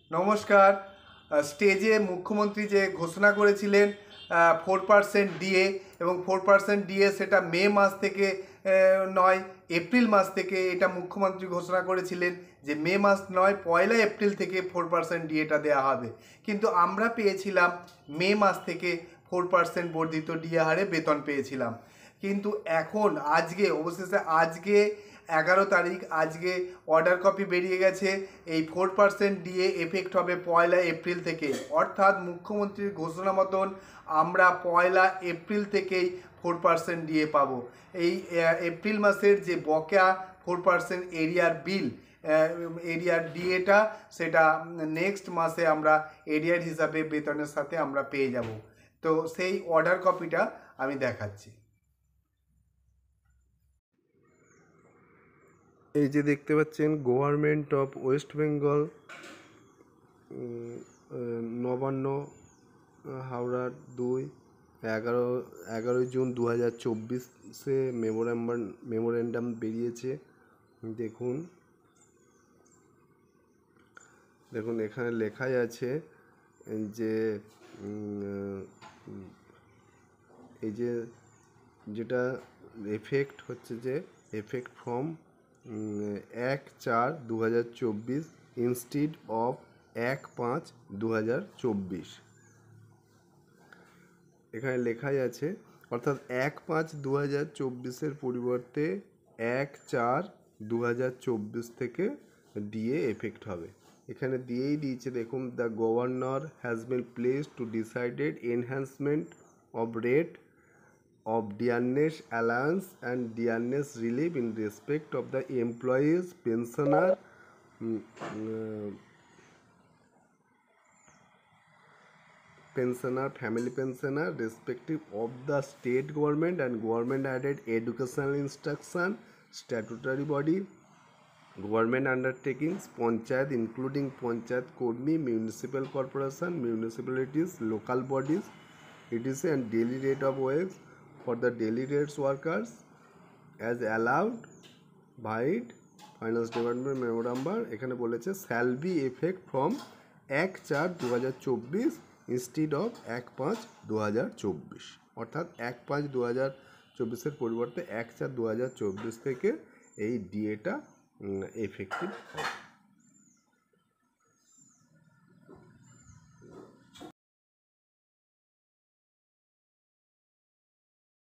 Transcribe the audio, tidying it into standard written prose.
নমস্কার। স্টেজে মুখ্যমন্ত্রী যে ঘোষণা করেছিলেন 4% ডিএ এবং 4% ডিএ সেটা মে মাস থেকে নয়, এপ্রিল মাস থেকে এটা মুখ্যমন্ত্রী ঘোষণা করেছিলেন যে মে মাস নয়, 1 এপ্রিল থেকে 4% ডিএটা দেওয়া হবে। কিন্তু আমরা পেয়েছিলাম মে মাস থেকে 4% বর্ধিত ডিএ হারে বেতন পেয়েছিলাম। কিন্তু এখন অবশেষে আজকে 11 তারিখ, আজকে অর্ডার কপি বেরিয়ে গেছে। এই 4% ডিএ এফেক্ট হবে 1 এপ্রিল থেকে, অর্থাৎ মুখ্যমন্ত্রীর ঘোষণা মতন আমরা 1 এপ্রিল থেকেই 4% ডিএ পাবো। এই এপ্রিল মাসের যে বকেয়া 4% এরিয়ার ডিএটা, সেটা নেক্সট মাসে আমরা এরিয়ার হিসাবে বেতনের সাথে আমরা পেয়ে যাব। তো সেই অর্ডার কপিটা আমি দেখাচ্ছি। এই যে দেখতে পাচ্ছেন government of West Bengal, Nabanna, Howrah 11 June 2024 memorandum বেরিয়েছে। দেখুন এখানে লেখাই আছে যে এই যে যেটা এফেক্ট হচ্ছে, যে এফেক্ট ফ্রম 1/4/2024 ইনস্টিড অফ 1/5/2024। এখানে লেখাই আছে, অর্থাৎ 1/5/2024 পরিবর্তে 1/4/2024 থেকে ডিএ এফেক্ট হবে। এখানে দিয়েই দিয়েছে, দেখুন, the governor has been pleased to decided enhancement of rate of dearness allowance and dearness relief in respect of the employees, pensioner, family pensioner, respective of the state government and government added educational instruction, statutory body, government undertakings, panchayat including panchayat kormi, municipal corporation, municipalities, local bodies, etc., and daily rate of wage for the daily rates workers as allowed by finance department memorandum. এখানে বলেছে shall be effect from 1/4/2024 instead of 1/5/2024, অর্থাৎ 1/5/2024 পরিবর্তে 1/4/2024 থেকে এই ডিএটা effective হবে।